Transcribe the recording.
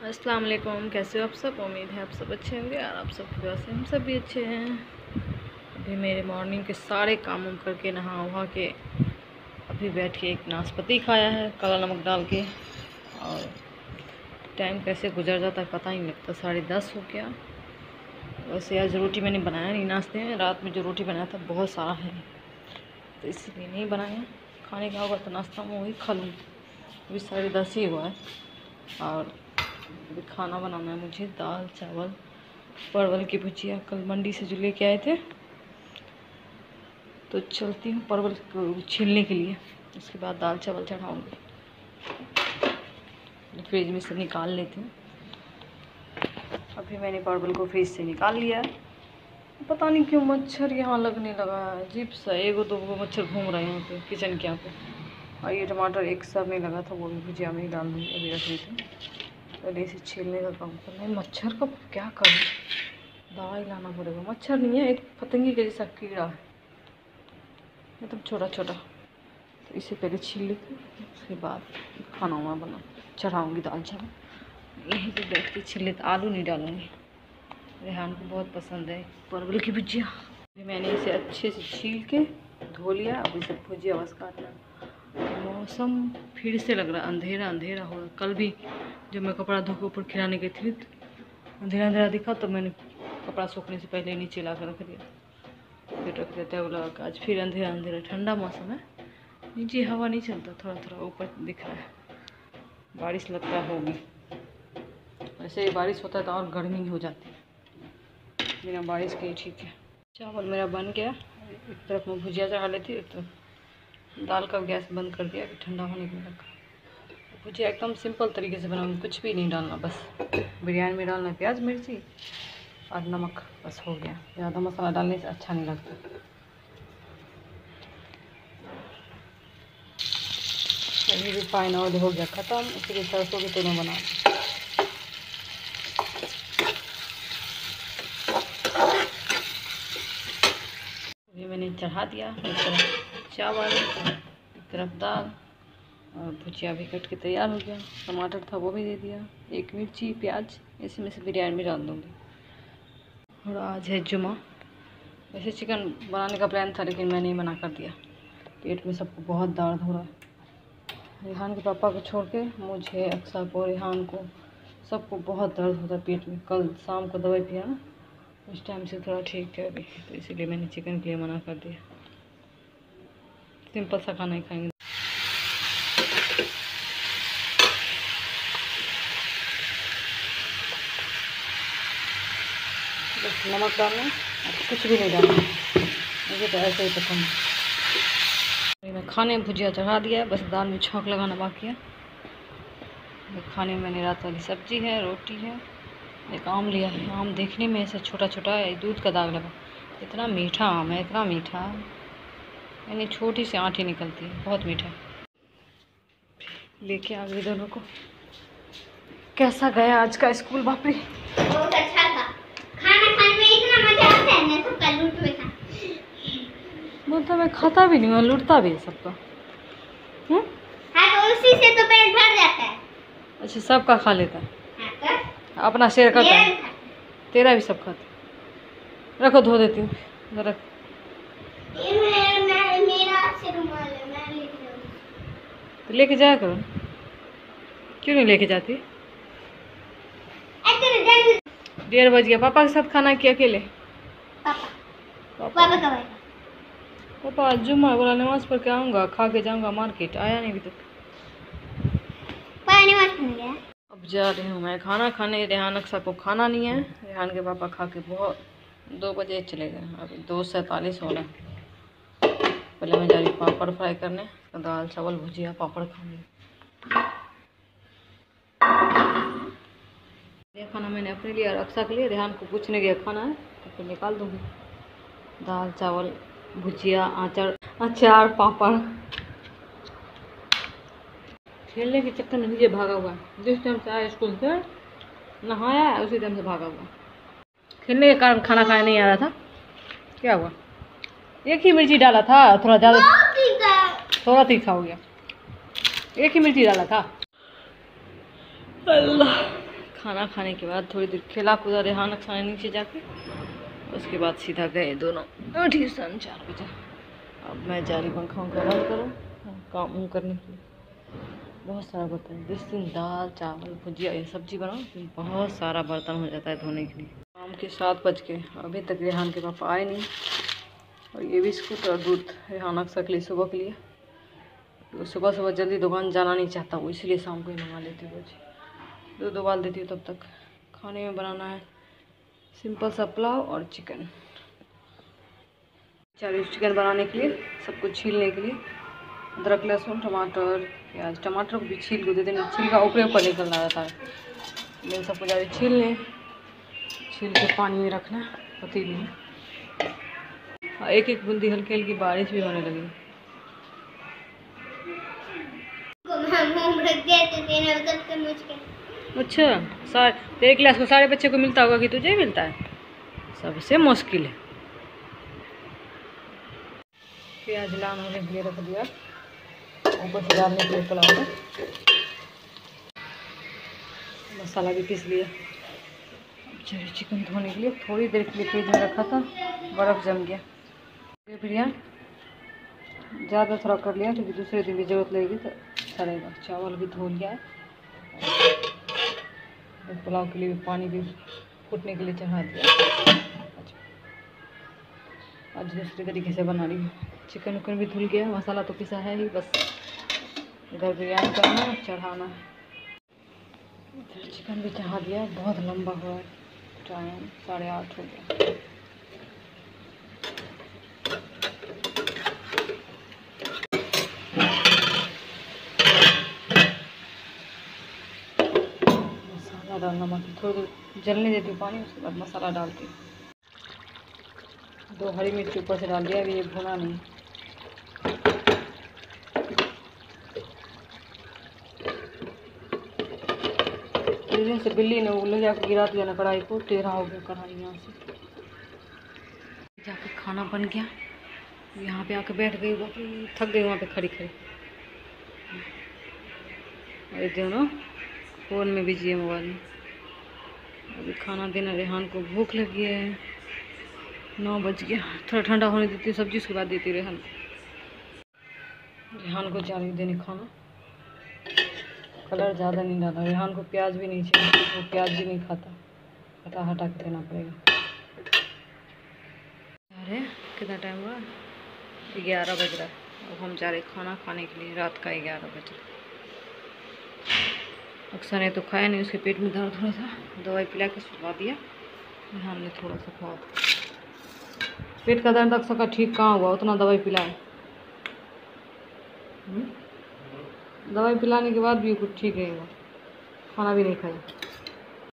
अस्सलाम वालेकुम। कैसे हो आप सब? उम्मीद है आप सब अच्छे होंगे और आप सब की दुआ से हम सब भी अच्छे हैं। अभी मेरे मॉर्निंग के सारे काम उम करके नहा वहा के अभी बैठ के एक नाशपाती खाया है काला नमक डाल के। और टाइम कैसे गुजर जाता है पता ही नहीं लगता। 10:30 हो गया। वैसे आज रोटी मैंने बनाया नहीं नाश्ते में। रात में जो रोटी बनाया था बहुत सारा है तो इसलिए नहीं बनाया। खाने का होगा तो नाश्ता में वही खा लूँगी। अभी 10:30 ही हुआ है और अभी खाना बनाना है मुझे। दाल चावल परवल की भुजिया कल मंडी से जो लेके आए थे तो चलती हूँ परवल को छीलने के लिए। उसके बाद दाल चावल चढ़ाऊँगी। फ्रिज में से निकाल लेती हूँ। अभी मैंने परवल को फ्रिज से निकाल लिया है। पता नहीं क्यों मच्छर यहाँ लगने लगा है अजीब सा। एगो दो मच्छर घूम रहे हैं यहाँ पे किचन के यहाँ पे। और ये टमाटर एक साथ नहीं लगा था वो भी भुजिया में ही डाल दूँगी। अभी रख दी थी पहले इसे छीलने का काम करना है। मच्छर का क्या करूँ? दवाई लाना पड़ेगा। मच्छर नहीं है, एक पतंगे के जैसा कीड़ा है एकदम छोटा छोटा। तो इसे पहले छील लेती हूँ उसके बाद खाना वाना बना चढ़ाऊँगी दाल चावल। यहीं पे बैठ के छील लेते। आलू नहीं डालूँगी, रेहान को बहुत पसंद है परवल की भुजिया। मैंने इसे अच्छे से छील के धो लिया। अब इसे भुजिया बस काटना। मौसम फिर से लग रहा अंधेरा अंधेरा होगा। कल भी जब मैं कपड़ा धो के ऊपर खिलाने गई थी तो अंधेरा अंधेरा दिखा तो मैंने कपड़ा सूखने से पहले नीचे ला कर रख दिया। फिर रख देते हैं लगा। आज फिर अंधेरा अंधेरा ठंडा मौसम है। नीचे हवा नहीं चलता, थोड़ा थोड़ा ऊपर दिख रहा है। बारिश लगता होगी। वैसे बारिश होता है तो और गर्मी हो जाती है। बिना बारिश के ही ठीक है। चावल मेरा बन गया। एक तरफ मैं भुजिया चढ़ा लेती हूँ, एक तरफ दाल का गैस बंद कर दिया कि ठंडा होने के लिए। भुजिया एकदम सिंपल तरीके से बनाऊँगी, कुछ भी नहीं डालना। बस बिरयानी में डालना प्याज मिर्ची और नमक, बस हो गया। ज़्यादा मसाला डालने से अच्छा नहीं लगता। अभी रिफाइन ऑयल हो गया ख़त्म, इसलिए सरसों के तेल में बना। अभी मैंने चढ़ा दिया। एक तरफ चावल एक तरफ दाल और भुजिया भी कट के तैयार हो गया। टमाटर था वो भी दे दिया। एक मिर्ची प्याज इसी में से बिरयानी में डाल दूँगी। और आज है जुमा। वैसे चिकन बनाने का प्लान था लेकिन मैं नहीं, मना कर दिया। पेट में सबको बहुत दर्द हो रहा है। रेहान के पापा को छोड़ के मुझे, अक्सर को, रेहान को, सबको बहुत दर्द होता है पेट में। कल शाम को दवाई पिया ना, उस टाइम से थोड़ा ठीक है अभी। तो इसीलिए मैंने चिकन के लिए मना कर दिया। सिंपल सा खाना ही खाएंगे। बस नमक डालना और कुछ भी नहीं डालना। मुझे तो ऐसे ही पसंद है। मैं खाने में भुजिया चढ़ा दिया है, बस दाल में छौंक लगाना बाकी है। खाने में मैंने रात वाली सब्जी है, रोटी है, एक आम लिया है। आम देखने में ऐसा छोटा छोटा है, दूध का दाग लगा। इतना मीठा आम है, इतना मीठा, यानी छोटी सी आँठी निकलती है, बहुत मीठा। लेके आ गई दोनों को। कैसा गया आज का स्कूल? बाप रे बहुत अच्छा था। खाना खाने में इतना मजा आता है ना, सबका लूट लेना। बोलता मैं खाता भी नहीं हूँ, लूटता भी है सबका। हाँ तो उसी से तो पेट भर जाता है। अच्छा, सबका खा लेता है। हाँ तो अपना शेयर करता है। तेरा भी सब खाता। रखो, धो देती हूँ जरा। मेरा से रुमाल है, मैं लेके जाऊंगी। तो लेके जाया करो। क्यों नहीं लेके जाती? 1:30 बज गया। पापा के साथ खाना किया अकेले? पापा कब आएगा? पापा जुम्मा बोला नमाज पढ़ के आऊँगा, खा के जाऊँगा मार्केट। आया नहीं अभी तक। पापा नमाज पढ़ने गया। अब जा रही हूँ मैं खाना खाने। रेहान अक्सर को खाना नहीं है। रेहान के पापा खा के बहुत 2 बजे चले गए। अभी 2:47 हो रहा है। पहले मैं जा रही पापड़ फ्राई करने। दाल चावल भुजिया पापड़ खाऊंगी। ये खाना मैंने अपने लिए और अक्सर के लिए। रेहान को पूछने गया खाना है तो फिर निकाल दूँगी। दाल चावल भुजिया अचार पापड़। खेलने के चक्कर में नीचे भागा हुआ है। जिस टाइम से आया स्कूल से नहाया है उसी टाइम से भागा हुआ। खेलने के कारण खाना खाया नहीं आ रहा था। क्या हुआ? एक ही मिर्ची डाला था, थोड़ा ज़्यादा, थोड़ा तीखा हो गया। एक ही मिर्ची डाला था। अल्लाह, खाना खाने के बाद थोड़ी देर खेला कूदा रेहान अक्सर नीचे जाके, उसके बाद सीधा गए दोनों ट्यूशन 4 बजे। अब मैं जा रही पंखा उनका बंद करूँ, काम करने के लिए। बहुत सारा बर्तन, जिस दिन दाल चावल भुजिया या सब्जी बनाओ तो बहुत सारा बर्तन हो जाता है धोने के लिए। शाम के 7 बज के अभी तक रेहान के पापा आए नहीं। और ये बिस्कुट और दूध रेहान अक्सर के लिए सुबह के लिए, तो सुबह सुबह जल्दी दुकान जाना नहीं चाहता वो, इसलिए शाम को ही मंगा लेती हूँ। रोज दूध उबाल देती हूँ। तब तक खाने में बनाना है सिंपल सा पुलाव और चिकन। चिकन बनाने के लिए सब कुछ छीलने के लिए अदरक लहसुन टमाटर प्याज, टमाटर को भी छील को दे देना, छिलका ऊपर ऊपर निकलना रहता है, लेकिन सबको ज़्यादा छील के पानी में रखना पतीली में। एक एक बूंदी हल्की हल्की बारिश भी होने लगी। अच्छा, तेरे क्लास को सारे बच्चे को मिलता होगा कि तुझे मिलता है? सबसे मुश्किल है। प्याज लाल होने के लिए रख दिया, ऊपर से डालने के लिए पुलाव में मसाला भी पीस लिया। चलिए चिकन धोने के लिए थोड़ी देर के लिए फ्रिज में रखा था, बर्फ़ जम गया। ये बिरयानी ज़्यादा थोड़ा कर लिया क्योंकि दूसरे दिन भी ज़रूरत लगेगी तो अच्छा रहेगा। चावल भी धो लिया है, पुलाव के लिए भी पानी भी फूटने के लिए चढ़ा दिया। आज दूसरे तरीके से बना रही हूँ। चिकन उकन भी धुल गया, मसाला तो पिसा है ही, बस इधर बिरयानी करना है, चढ़ाना है। इधर चिकन भी चढ़ा दिया, बहुत लंबा हुआ है, टाइम 8:30 हो गया। मसाला डालना बाकी, थोड़ी देर जलने देती हूँ पानी, उसके बाद मसाला डालती हूँ। 2 हरी मिर्च ऊपर से डाल दिया, अभी ये भुना नहीं। गिरने से बिल्ली ने वो ले जाकर गिरा दिया ना कढ़ाई को, टेढ़ा हो गया कढ़ाई यहाँ से। जाके खाना बन गया, यहाँ पे आके बैठ गई, थक गई वहाँ पे खड़ी खड़ी। अरे दोनों फ़ोन में बिजी है, मोबाइल में। अभी खाना देना, रेहान को भूख लगी है, 9 बज गया। थोड़ा ठंडा होने देती हूँ सब्जी, उसके बाद देती हूँ रेहान को जा रही देने खाना। कलर ज़्यादा नहीं डाला, रेहान को प्याज भी नहीं चाहिए, वो प्याज भी नहीं खाता, हटा के देना पड़ेगा। अरे कितना टाइम हुआ? 11 बज रहा है। अब हम जा रहे खाना खाने के लिए, रात का 11 बज रहा। अक्सर ने तो खाया नहीं, उसके पेट में दर्द हो रहा था, दवाई पिला के सुला दिया। हमने थोड़ा सा खाया, पेट का दर्द अक्सर का ठीक कहाँ हुआ, उतना दवाई पिलाए। दवाई पिलाने के बाद भी कुछ ठीक नहीं हुआ, खाना भी नहीं खाया।